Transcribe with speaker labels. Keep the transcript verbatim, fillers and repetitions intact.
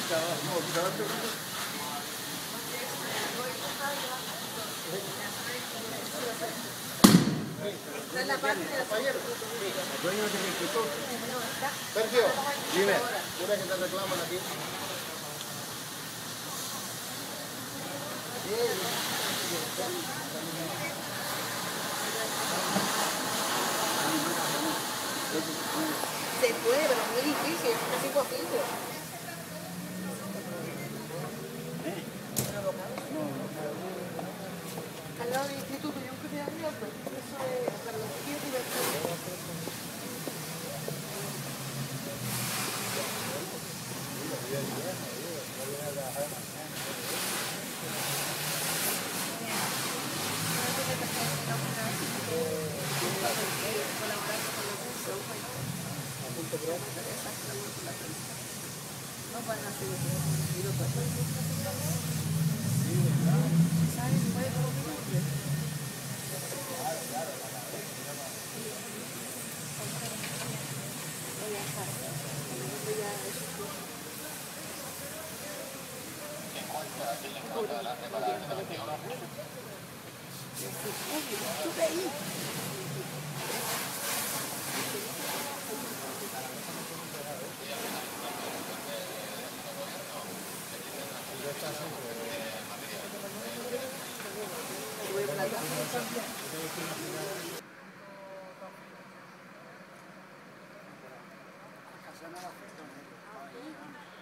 Speaker 1: Sergio, dime, ¿quieres que te reclaman aquí?
Speaker 2: Se puede, pero es muy difícil, es casi imposible. Al lado del instituto, yo nunca me había abierto. Eso es para los tíos divertidos. No van a hacer eso. ¿Sabes? Puede comer.
Speaker 1: Casana la